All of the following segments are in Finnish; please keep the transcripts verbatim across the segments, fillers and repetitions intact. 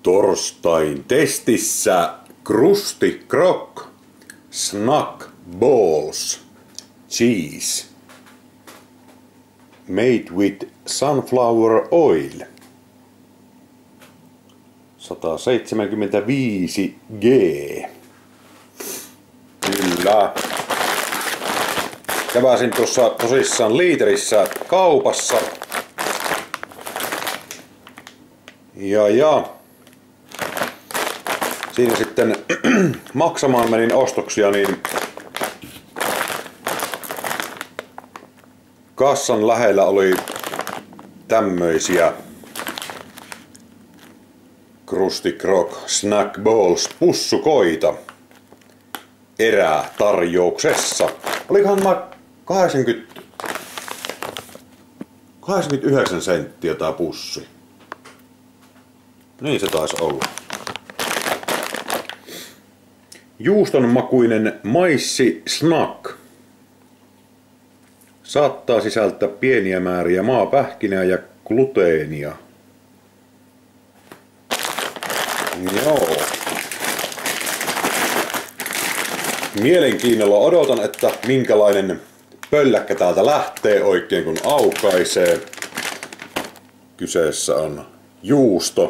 Torstain testissä Krusty Krok Snack Balls Cheese made with sunflower oil. sata seitsemänkymmentäviisi G. Kyllä. Käväsin tuossa tosissaan liiterissä kaupassa. Ja ja. Siinä sitten maksamaan menin ostoksia, niin kassan lähellä oli tämmöisiä Krusty Krok Snack Balls pussukoita erätarjouksessa. Olikohan mä kahdeksankymmentä, kahdeksankymmentäyhdeksän senttiä tää pussi. Niin se taisi olla. Juustonmakuinen maissi snack. Saattaa sisältää pieniä määriä maapähkinää ja gluteenia. Joo. Mielenkiinnolla odotan, että minkälainen pölläkkä täältä lähtee oikein kun aukaisee. Kyseessä on juusto.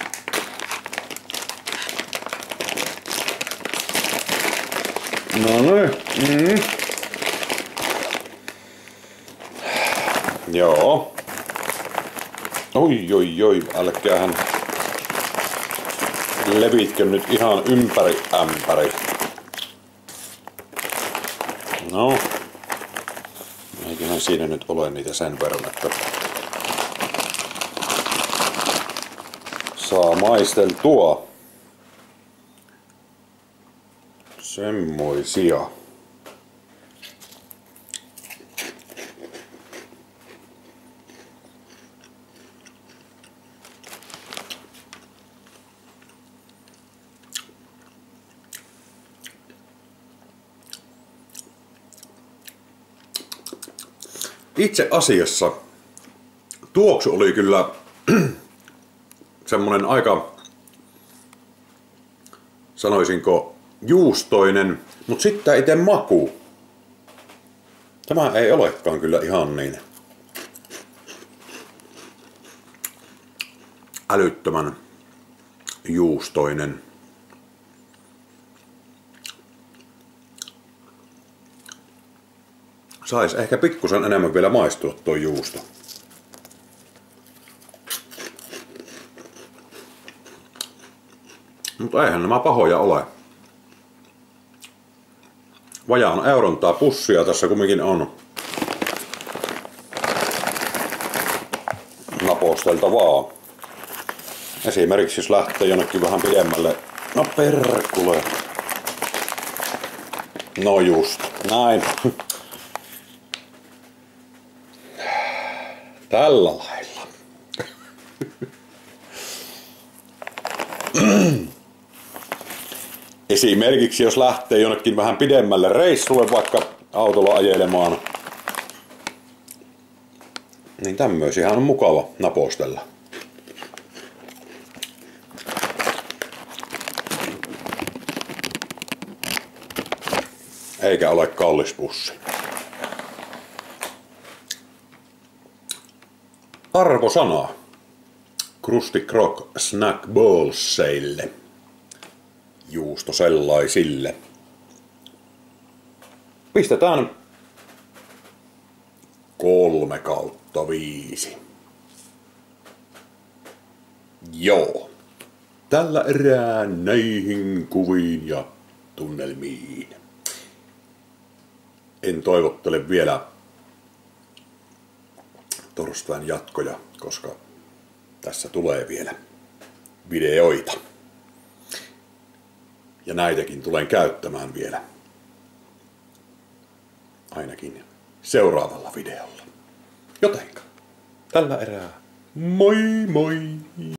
No niin. Mm. Joo. Oi oi oi, älkäähän levitkö nyt ihan ympäri ämpäri. No. Eiköhän siinä nyt ole niitä sen verran, että saa maisteltua. Semmoisia. Itse asiassa tuoksu oli kyllä semmonen aika, sanoisinko, juustoinen, mutta sitten itse maku. Tämä ei olekaan kyllä ihan niin älyttömän juustoinen. Sais ehkä pikkusen enemmän vielä maistua tuo juusto. Mutta eihän nämä pahoja ole. Vajaan euron tää pussia tässä kumminkin on naposteltavaa. Esimerkiksi jos lähtee jonnekin vähän pidemmälle. No perkule. No just, näin. Tällä lailla. Esimerkiksi jos lähtee jonnekin vähän pidemmälle reissulle vaikka autolla ajelemaan, niin tämmöisiähän on mukava napostella. Eikä ole kallis pussi. Arvosana Krusty Krok Snack Ballsille. Juusto sellaisille. Pistetään kolme kautta viisi. Joo. Tällä erää näihin kuviin ja tunnelmiin. En toivottele vielä torstain jatkoja, koska tässä tulee vielä videoita. Ja näitäkin tulen käyttämään vielä. Ainakin seuraavalla videolla. Jotenka, tällä erää moi moi!